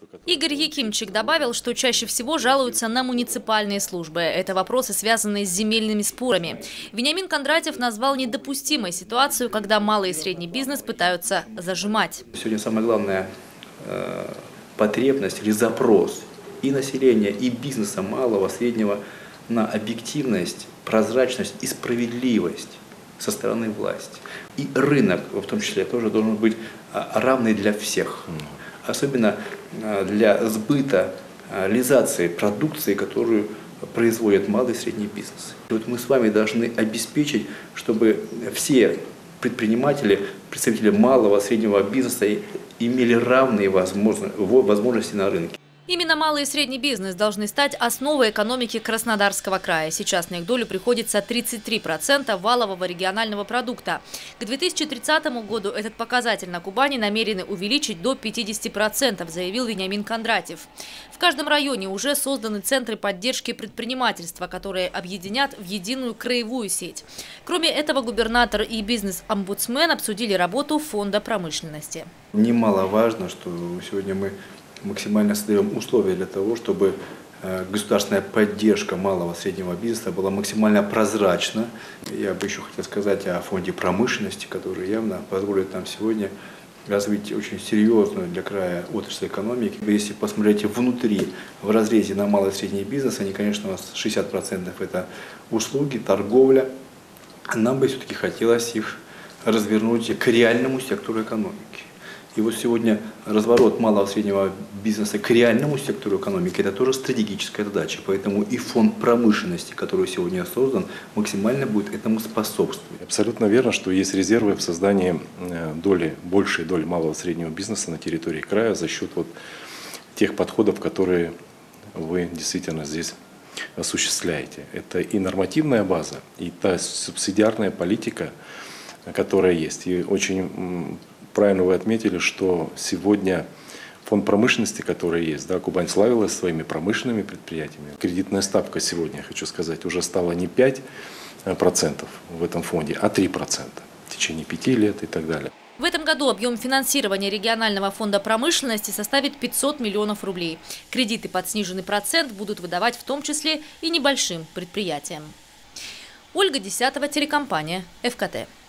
Игорь Якимчик добавил, что чаще всего жалуются на муниципальные службы. Это вопросы, связанные с земельными спорами. Вениамин Кондратьев назвал недопустимой ситуацию, когда малый и средний бизнес пытаются зажимать. Сегодня самая главная потребность или запрос и населения, и бизнеса малого, среднего на объективность, прозрачность и справедливость со стороны власти. И рынок, в том числе, тоже должен быть равный для всех. Особенно для сбыта, реализации продукции, которую производят малый и средний бизнес. И вот мы с вами должны обеспечить, чтобы все предприниматели, представители малого и среднего бизнеса имели равные возможности на рынке. Именно малый и средний бизнес должны стать основой экономики Краснодарского края. Сейчас на их долю приходится 33% валового регионального продукта. К 2030 году этот показатель на Кубани намерены увеличить до 50%, заявил Вениамин Кондратьев. В каждом районе уже созданы центры поддержки предпринимательства, которые объединят в единую краевую сеть. Кроме этого, губернатор и бизнес-омбудсмен обсудили работу фонда промышленности. Немаловажно, что сегодня мы максимально создаем условия для того, чтобы государственная поддержка малого и среднего бизнеса была максимально прозрачна. Я бы еще хотел сказать о фонде промышленности, который явно позволит нам сегодня развить очень серьезную для края отрасль экономики. Если посмотреть внутри, в разрезе на малый и средний бизнес, они, конечно, у нас 60% это услуги, торговля. Нам бы все-таки хотелось их развернуть к реальному сектору экономики. И вот сегодня разворот малого и среднего бизнеса к реальному сектору экономики – это тоже стратегическая задача. Поэтому и фонд промышленности, который сегодня создан, максимально будет этому способствовать. Абсолютно верно, что есть резервы в создании большей доли малого и среднего бизнеса на территории края за счет тех подходов, которые вы действительно здесь осуществляете. Это и нормативная база, и та субсидиарная политика, которая есть. И очень правильно вы отметили, что сегодня фонд промышленности, который есть, да, Кубань славилась своими промышленными предприятиями. Кредитная ставка сегодня, я хочу сказать, уже стала не 5% в этом фонде, а 3% в течение 5 лет и так далее. В этом году объем финансирования регионального фонда промышленности составит 500 миллионов рублей. Кредиты под сниженный процент будут выдавать в том числе и небольшим предприятиям. Ольга Десятова, телекомпания ФКТ.